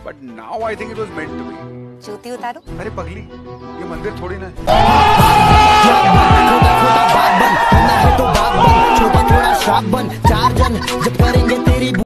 But now I think it was meant to be. जूती उतारो। अरे पगली, ये मंदिर थोड़ी ना है। छोटा छोटा श्राप बन, 4 जन जब करेंगे तेरी